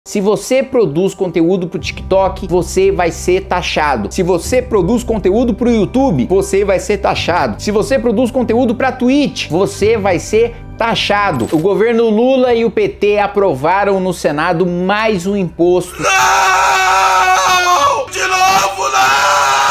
Se você produz conteúdo pro TikTok, você vai ser taxado. Se você produz conteúdo pro YouTube, você vai ser taxado. Se você produz conteúdo pra Twitch, você vai ser taxado. O governo Lula e o PT aprovaram no Senado mais um imposto. Não! De novo, não!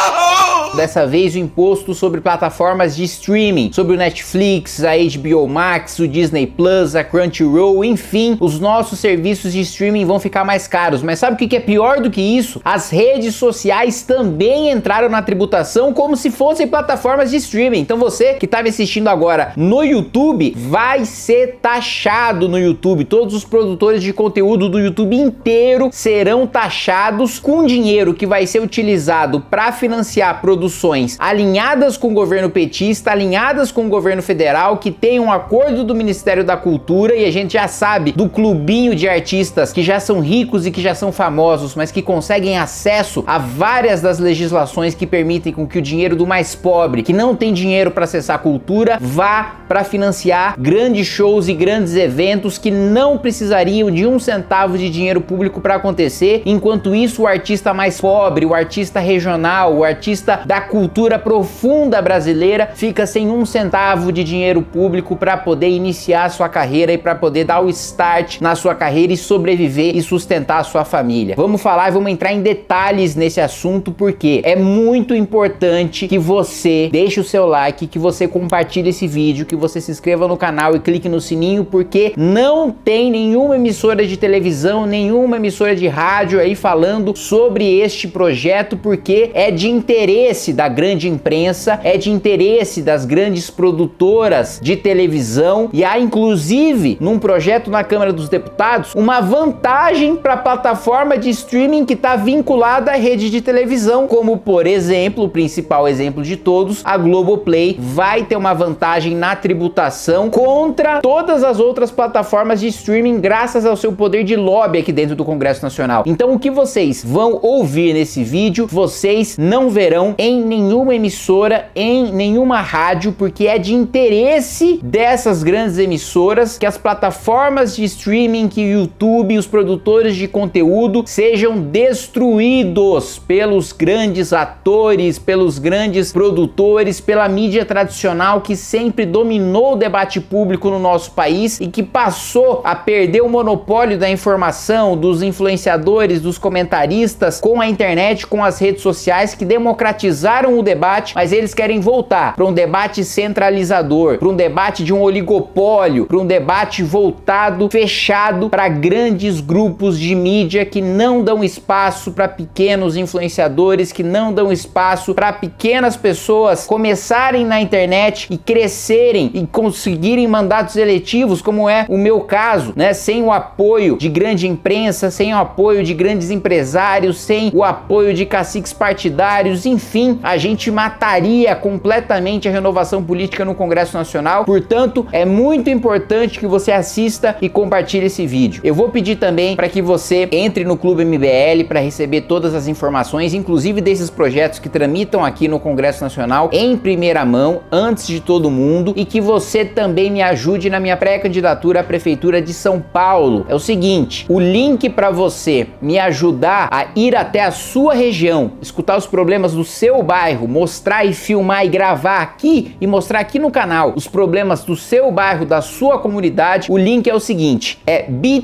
Dessa vez o imposto sobre plataformas de streaming, sobre o Netflix, a HBO Max, o Disney Plus, a Crunchyroll, enfim, os nossos serviços de streaming vão ficar mais caros. Mas sabe o que é pior do que isso? As redes sociais também entraram na tributação como se fossem plataformas de streaming. Então você que está me assistindo agora no YouTube, vai ser taxado no YouTube. Todos os produtores de conteúdo do YouTube inteiro serão taxados com dinheiro que vai ser utilizado para financiar produções alinhadas com o governo petista, alinhadas com o governo federal, que tem um acordo do Ministério da Cultura, e a gente já sabe do clubinho de artistas que já são ricos e que já são famosos, mas que conseguem acesso a várias das legislações que permitem com que o dinheiro do mais pobre, que não tem dinheiro para acessar a cultura, vá para financiar grandes shows e grandes eventos que não precisariam de um centavo de dinheiro público para acontecer. Enquanto isso, o artista mais pobre, o artista regional, o artista da cultura profunda brasileira fica sem um centavo de dinheiro público para poder iniciar a sua carreira e para poder dar o start na sua carreira e sobreviver e sustentar a sua família. Vamos falar e vamos entrar em detalhes nesse assunto, porque é muito importante que você deixe o seu like, que você compartilhe esse vídeo, que você se inscreva no canal e clique no sininho, porque não tem nenhuma emissora de televisão, nenhuma emissora de rádio aí falando sobre este projeto, porque é de interesse da grande imprensa, é de interesse das grandes produtoras de televisão, e há inclusive num projeto na Câmara dos Deputados uma vantagem para a plataforma de streaming que está vinculada à rede de televisão, como por exemplo, o principal exemplo de todos, a Globoplay vai ter uma vantagem na tributação contra todas as outras plataformas de streaming graças ao seu poder de lobby aqui dentro do Congresso Nacional. Então o que vocês vão ouvir nesse vídeo, vocês não verão em nenhuma emissora, em nenhuma rádio, porque é de interesse dessas grandes emissoras que as plataformas de streaming, que o YouTube, os produtores de conteúdo sejam destruídos pelos grandes atores, pelos grandes produtores, pela mídia tradicional que sempre dominou o debate público no nosso país e que passou a perder o monopólio da informação, dos influenciadores, dos comentaristas com a internet, com as redes sociais, que democratizaram o debate, mas eles querem voltar para um debate centralizador, para um debate de um oligopólio, para um debate voltado, fechado para grandes grupos de mídia que não dão espaço para pequenos influenciadores, que não dão espaço para pequenas pessoas começarem na internet e crescerem e conseguirem mandatos eletivos, como é o meu caso, né? Sem o apoio de grande imprensa, sem o apoio de grandes empresários, sem o apoio de caciques partidários, enfim, a gente mataria completamente a renovação política no Congresso Nacional. Portanto, é muito importante que você assista e compartilhe esse vídeo. Eu vou pedir também para que você entre no Clube MBL para receber todas as informações, inclusive desses projetos que tramitam aqui no Congresso Nacional em primeira mão, antes de todo mundo, e que você também me ajude na minha pré-candidatura à Prefeitura de São Paulo. É o seguinte, o link para você me ajudar a ir até a sua região, escutar os problemas do seu bairro, mostrar e filmar e gravar aqui e mostrar aqui no canal os problemas do seu bairro, da sua comunidade, o link é o seguinte, é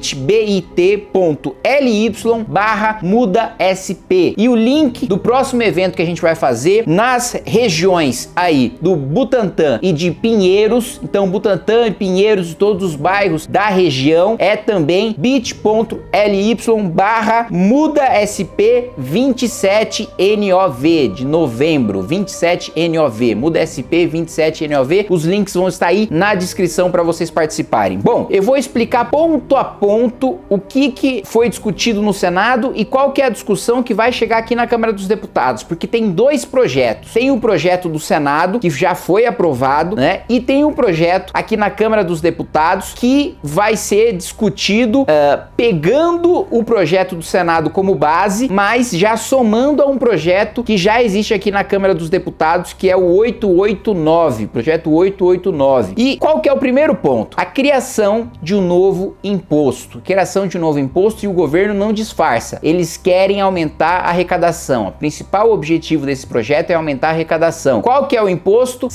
bit.ly/mudasp, e o link do próximo evento que a gente vai fazer nas regiões aí do Butantã e de Pinheiros. Então Butantã e Pinheiros e todos os bairros da região é também bit.ly/mudasp27NOV de novembro, 27NOV, MudaSP 27NOV. Os links vão estar aí na descrição para vocês participarem. Bom, eu vou explicar ponto a ponto o que foi discutido no Senado e qual que é a discussão que vai chegar aqui na Câmara dos Deputados, porque tem dois projetos. Tem o projeto do Senado, que já foi aprovado, né? E tem um projeto aqui na Câmara dos Deputados que vai ser discutido pegando o projeto do Senado como base, mas já somando a um projeto que já existe aqui na Câmara dos Deputados, que é o 889, projeto 889. E qual que é o primeiro ponto? A criação de um novo imposto. Criação de um novo imposto, e o governo não disfarça. Eles querem aumentar a arrecadação. O principal objetivo desse projeto é aumentar a arrecadação. Qual que é o imposto?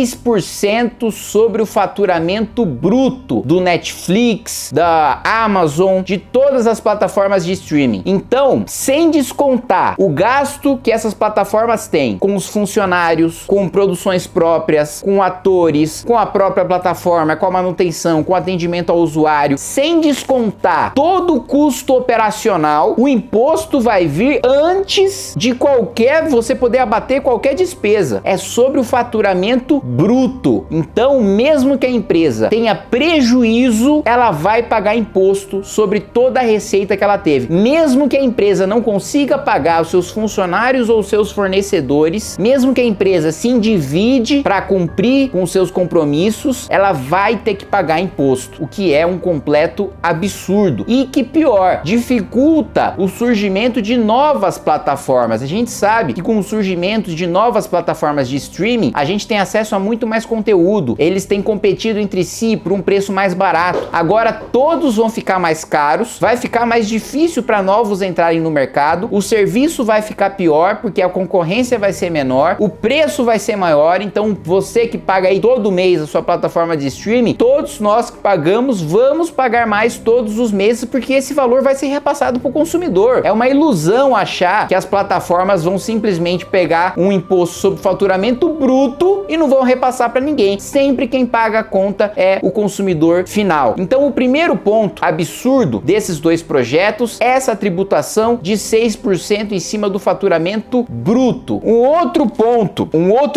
6% sobre o faturamento bruto do Netflix, da Amazon, de todas as plataformas de streaming. Então, sem descontar o gasto que essas plataformas têm com os funcionários, com produções próprias, com atores, com a própria plataforma, com a manutenção, com o atendimento ao usuário, sem descontar todo o custo operacional, o imposto vai vir antes de você poder abater qualquer despesa. É sobre o faturamento bruto. Então, mesmo que a empresa tenha prejuízo, ela vai pagar imposto sobre toda a receita que ela teve. Mesmo que a empresa não consiga pagar os seus funcionários ou seus fornecedores, mesmo que a empresa se endivide para cumprir com seus compromissos, ela vai ter que pagar imposto, o que é um completo absurdo. E que pior, dificulta o surgimento de novas plataformas. A gente sabe que com o surgimento de novas plataformas de streaming, a gente tem acesso a muito mais conteúdo. Eles têm competido entre si por um preço mais barato. Agora todos vão ficar mais caros, vai ficar mais difícil para novos entrarem no mercado, o serviço vai ficar pior porque a concorrência vai ser menor, o preço vai ser maior. Então você que paga aí todo mês a sua plataforma de streaming, todos nós que pagamos vamos pagar mais todos os meses, porque esse valor vai ser repassado para o consumidor. É uma ilusão achar que as plataformas vão simplesmente pegar um imposto sobre faturamento bruto e não vão repassar para ninguém. Sempre quem paga a conta é o consumidor final. Então o primeiro ponto absurdo desses dois projetos é essa tributação de 6% em cima do faturamento bruto. Um outro ponto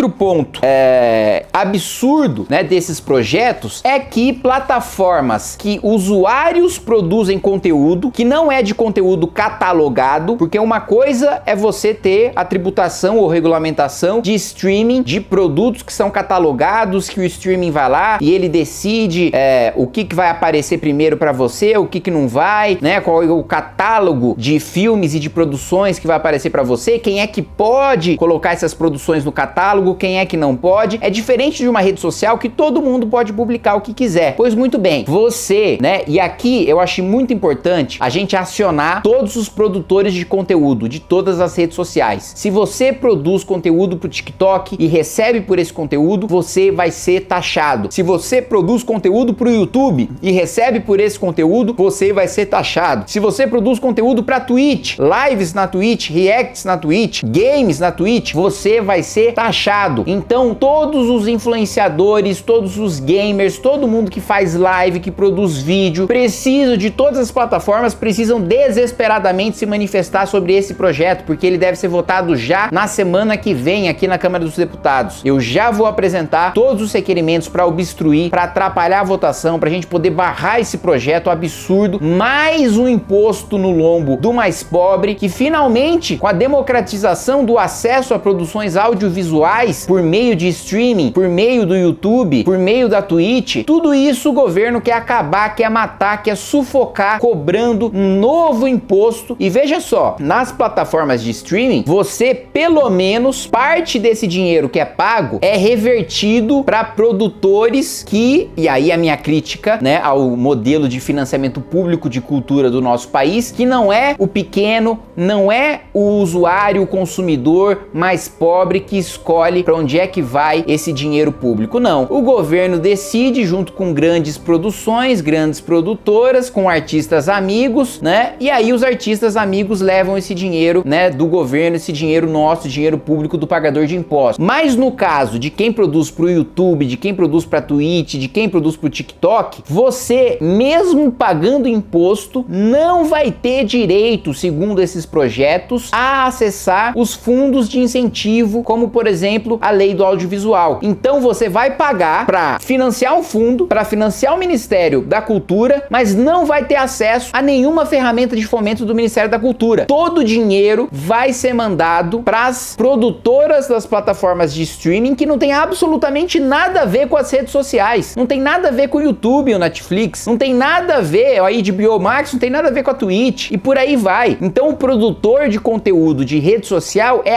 absurdo, né, desses projetos é que plataformas que usuários produzem conteúdo que não é de conteúdo catalogado, porque uma coisa é você ter a tributação ou regulamentação de streaming de produtos que são catalogados, que o streaming vai lá e ele decide o que vai aparecer primeiro para você, o que não vai, né? Qual é o catálogo de filmes e de produções que vai aparecer para você, quem é que pode colocar essas produções no catálogo, quem é que não pode. É diferente de uma rede social que todo mundo pode publicar o que quiser. Pois muito bem, você, né? E aqui eu achei muito importante a gente acionar todos os produtores de conteúdo de todas as redes sociais. Se você produz conteúdo pro TikTok e recebe por esse conteúdo, você vai ser taxado. Se você produz conteúdo pro YouTube e recebe por esse conteúdo, você vai ser taxado. Se você produz conteúdo pra Twitch, lives na Twitch, reacts na Twitch, games na Twitch, você vai ser taxado. Então todos os influenciadores, todos os gamers, todo mundo que faz live, que produz vídeo, precisa de todas as plataformas, precisam desesperadamente se manifestar sobre esse projeto, porque ele deve ser votado já na semana que vem aqui na Câmara dos Deputados. Eu já vou apresentar todos os requerimentos para obstruir, para atrapalhar a votação, para a gente poder barrar esse projeto absurdo. Mais um imposto no lombo do mais pobre, que finalmente, com a democratização do acesso a produções audiovisuais por meio de streaming, por meio do YouTube, por meio da Twitch, tudo isso o governo quer acabar, quer matar, quer sufocar, cobrando um novo imposto. E veja só, nas plataformas de streaming, você, pelo menos, parte desse dinheiro que é pago é revertido para produtores que, e aí a minha crítica, né, ao modelo de financiamento público de cultura do nosso país, que não é o pequeno, não é o usuário, o consumidor mais pobre que escolhe para onde é que vai esse dinheiro público. Não, o governo decide junto com grandes produções, grandes produtoras, com artistas amigos, né? E aí os artistas amigos levam esse dinheiro, né, do governo, esse dinheiro nosso, dinheiro público do pagador de impostos. Mas no caso de quem produz pro YouTube, de quem produz pra Twitch, de quem produz pro TikTok, você, mesmo pagando imposto, não vai ter direito, segundo esses projetos, a acessar os fundos de incentivo, como por exemplo a lei do audiovisual. Então você vai pagar para financiar um fundo, para financiar o Ministério da Cultura, mas não vai ter acesso a nenhuma ferramenta de fomento do Ministério da Cultura. Todo o dinheiro vai ser mandado para as produtoras das plataformas de streaming, que não tem absolutamente nada a ver com as redes sociais, não tem nada a ver com o YouTube ou Netflix, não tem nada a ver, a HBO Max não tem nada a ver com a Twitch, e por aí vai. Então o produtor de conteúdo de rede social é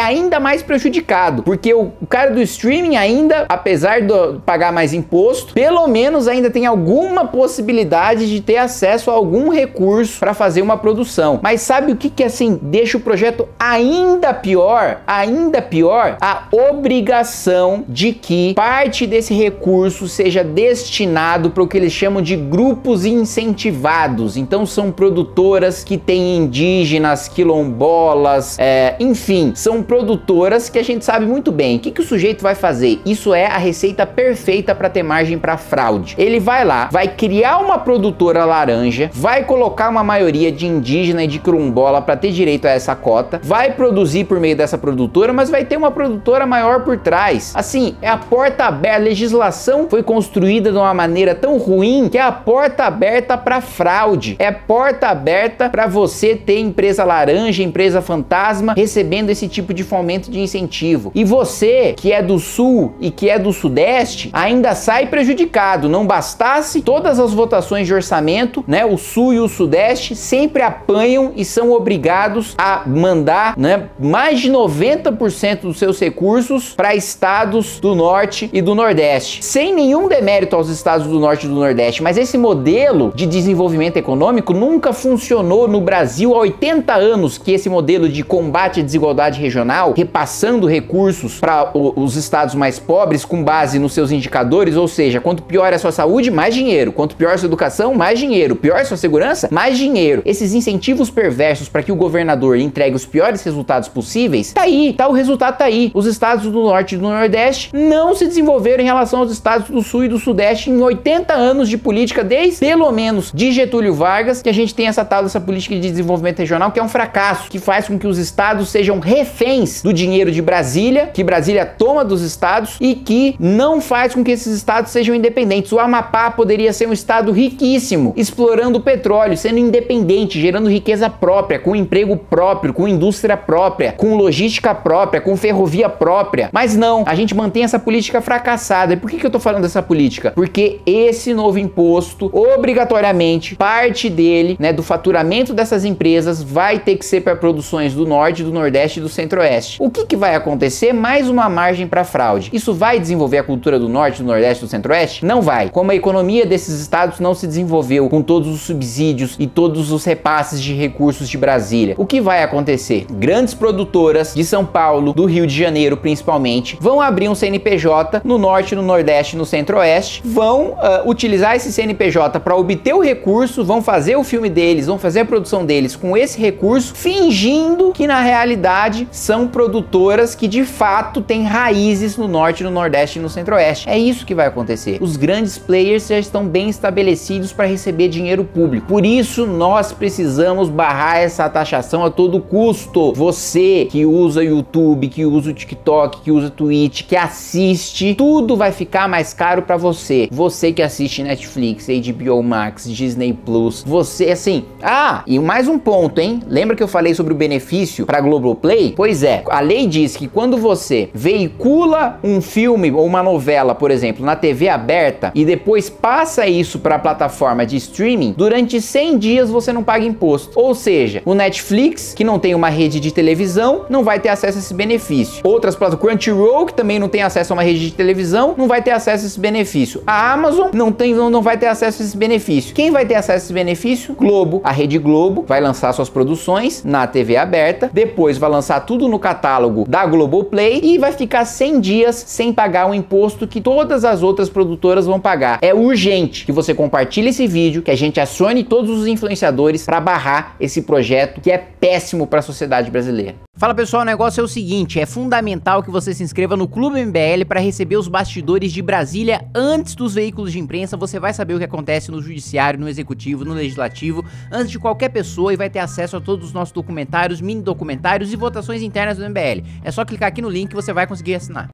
ainda mais prejudicado, porque o cara do streaming ainda, apesar de pagar mais imposto, pelo menos ainda tem alguma possibilidade de ter acesso a algum recurso para fazer uma produção. Mas sabe o que assim deixa o projeto ainda pior? Ainda pior, a obrigação de que parte desse recurso seja destinado para o que eles chamam de grupos incentivados. Então são produtoras que têm indígenas, quilombolas, enfim, são produtoras que a gente sabe muito bem. O que o sujeito vai fazer? Isso é a receita perfeita para ter margem para fraude. Ele vai lá, vai criar uma produtora laranja, vai colocar uma maioria de indígena e de quilombola para ter direito a essa cota, vai produzir por meio dessa produtora, mas vai ter uma produtora maior por trás. Assim, é a porta aberta. A legislação foi construída de uma maneira tão ruim que é a porta aberta para fraude. É a porta aberta para você ter empresa laranja, empresa fantasma recebendo esse tipo de fomento de incentivo. E você, que é do sul e que é do sudeste, ainda sai prejudicado. Não bastasse todas as votações de orçamento, né? O sul e o sudeste sempre apanham e são obrigados a mandar, né, mais de 90% dos seus recursos para estados do norte e do nordeste. Sem nenhum demérito aos estados do norte e do nordeste, mas esse modelo de desenvolvimento econômico nunca funcionou no Brasil há 80 anos, que esse modelo de combate à desigualdade regional, repassando recursos para os estados mais pobres com base nos seus indicadores, ou seja, quanto pior é a sua saúde, mais dinheiro, quanto pior a sua educação, mais dinheiro, pior a sua segurança, mais dinheiro. Esses incentivos perversos para que o governador entregue os piores resultados possíveis, tá aí, tá, o resultado tá aí. Os estados do norte e do nordeste não se desenvolveram em relação aos estados do sul e do sudeste em 80 anos de política, desde pelo menos de Getúlio Vargas, que a gente tem essa tal dessa política de desenvolvimento regional, que é um fracasso, que faz com que os estados sejam reféns do dinheiro de Brasília, que Brasília toma dos estados e que não faz com que esses estados sejam independentes. O Amapá poderia ser um estado riquíssimo, explorando o petróleo, sendo independente, gerando riqueza própria, com emprego próprio, com indústria própria, com logística própria, com ferrovia própria. Mas não, a gente mantém essa política fracassada. E por que eu tô falando dessa política? Porque esse novo imposto, obrigatoriamente, parte dele, né, do faturamento dessas empresas vai ter que ser para produções do norte, do nordeste e do centro-oeste. O que vai acontecer? Mais uma margem para fraude. Isso vai desenvolver a cultura do norte, do nordeste e do centro-oeste? Não vai. Como a economia desses estados não se desenvolveu com todos os subsídios e todos os repasses de recursos de Brasília, o que vai acontecer? Grandes produtoras de São Paulo, do Rio de Janeiro principalmente, vão abrir um CNPJ no norte, no nordeste, no centro-oeste, vão utilizar esse CNPJ para obter o recurso, vão fazer o filme deles, vão fazer a produção deles com esse recurso, fingindo que na realidade são produtoras que de fato têm raízes no norte, no nordeste e no centro-oeste. É isso que vai acontecer. Os grandes players já estão bem estabelecidos para receber dinheiro público. Por isso nós precisamos barrar essa taxação a todo custo. Você que usa YouTube, que usa o TikTok, que usa Twitch, que assiste, tudo vai ficar mais caro para você. Você que assiste Netflix, HBO Max, Disney Plus, você assim... Ah, e mais um ponto, hein? Lembra que eu falei sobre o benefício para Globoplay? Pois é, a lei diz que quando você veicula um filme ou uma novela, por exemplo, na TV aberta e depois passa isso para a plataforma de streaming, durante 100 dias você não paga imposto. Ou seja, o Netflix, que não tem uma rede de televisão, não vai ter acesso a esse benefício. Outras plataformas, Crunchyroll, que também não tem acesso a uma rede de televisão, não vai ter acesso a esse benefício. A Amazon não vai ter acesso a esse benefício. Quem vai ter acesso a esse benefício? Globo. A Rede Globo vai lançar suas produções na TV aberta, depois vai lançar tudo no catálogo da Globoplay e vai ficar 100 dias sem pagar o imposto que todas as outras produtoras vão pagar. É urgente que você compartilhe esse vídeo, que a gente acione todos os influenciadores para barrar esse projeto que é péssimo para a sociedade brasileira. Fala pessoal, o negócio é o seguinte, é fundamental que você se inscreva no Clube MBL para receber os bastidores de Brasília antes dos veículos de imprensa. Você vai saber o que acontece no judiciário, no executivo, no legislativo, antes de qualquer pessoa, e vai ter acesso a todos os nossos documentários, mini documentários e votações internas do MBL. É só clicar aqui no link que você vai conseguir assinar.